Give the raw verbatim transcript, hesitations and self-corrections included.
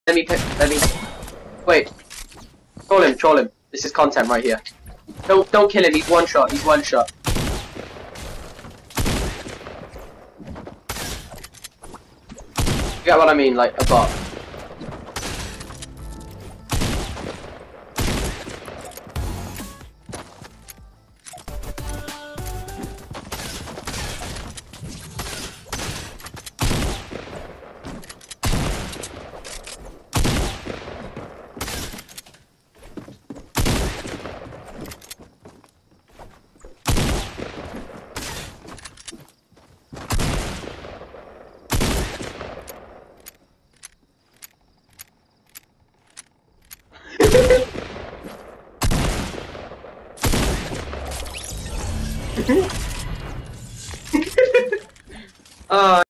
Let me pick. Let me. Wait. Troll him. Troll him. This is content right here. Don't don't kill him. He's one shot. He's one shot. You get what I mean? Like a bot. uh